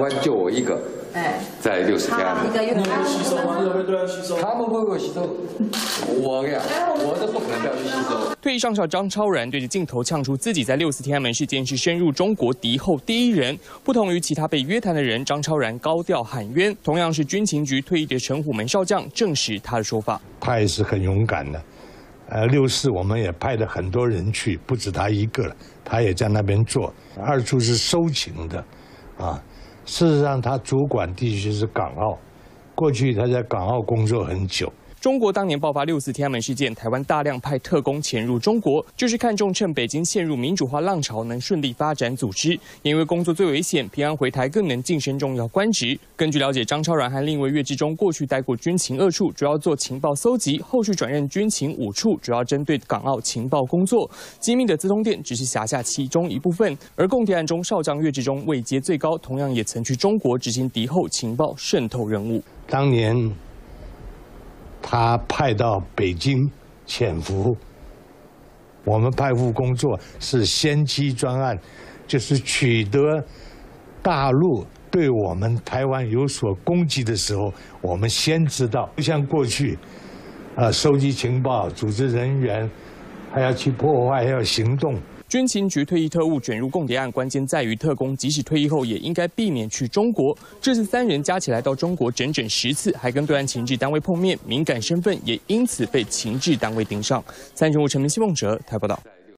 湾就我一个，在60天安门。 你有被吸收吗？你有被对岸吸收？ 他们会不会吸收？我呀，我都不可能不要去吸收。 退役上校张超然对着镜头呛出自己在64天安门事件是深入中国敌后第一人。不同于其他被约谈的人，张超然高调喊冤。同样是军情局退役的陈虎门少将证实他的说法。 他也是很勇敢的。64我们也派了很多人去，不止他一个了，他也在那边做。二处是收情的，事实上他主管地区是港澳，过去他在港澳工作很久。 中国当年爆发64天安门事件，台湾大量派特工潜入中国，就是看中趁北京陷入民主化浪潮能顺利发展组织。也因为工作最危险，平安回台更能晋升重要官职。根据了解，张超然和另一位岳志忠过去待过军情2处，主要做情报搜集，后续转任军情5处，主要针对港澳情报工作。机密的资通电只是辖下其中一部分，而共谍案中少将岳志忠位阶最高，同样也曾去中国执行敌后情报渗透任务。 当年他派到北京潜伏，我们派赴工作是先期专案，就是取得大陆对我们台湾有所攻击的时候，我们先知道。不像过去，收集情报、组织人员，还要去破坏，还要行动。 军情局退役特务卷入共谍案，关键在于特工即使退役后，也应该避免去中国。这次3人加起来到中国整整10次，还跟对岸情治单位碰面，敏感身份也因此被情治单位盯上。3立新闻陈明希、孟哲台报道。